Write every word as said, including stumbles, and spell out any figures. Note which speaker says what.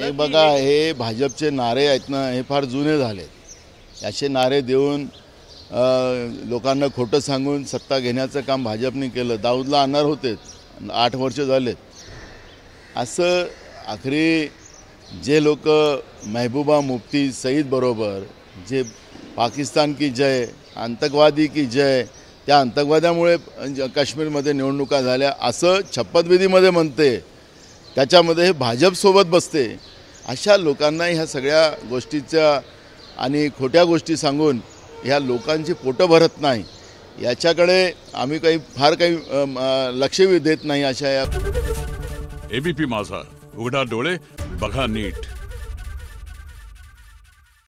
Speaker 1: हे बघा, हे भाजपचे नारे आहेत ना, हे फार जुने झालेत. असे नारे देऊन लोकांना खोटं सांगून सत्ता घेण्याचं काम भाजपने केलं. दाऊदला आणणार होते, आठ वर्ष झालेत. असं आखरी जे लोक महबूबा मुफ्ती सईद बरोबर जे पाकिस्तान की जय, आतंकवादी की जय, त्या आतंकवाद्यामुळे काश्मीरमध्ये निवडणुका झाल्या असं शपथविधीमध्ये म्हणते, त्याच्यामध्ये हे भाजपसोबत बसते. अशा लोकांना ह्या सगळ्या गोष्टीच्या आणि खोट्या गोष्टी सांगून ह्या लोकांची पोटं भरत नाही. याच्याकडे आम्ही काही फार काही लक्ष देत नाही. अशा या
Speaker 2: एबीपी माझा, उघडा डोळे बघा नीट.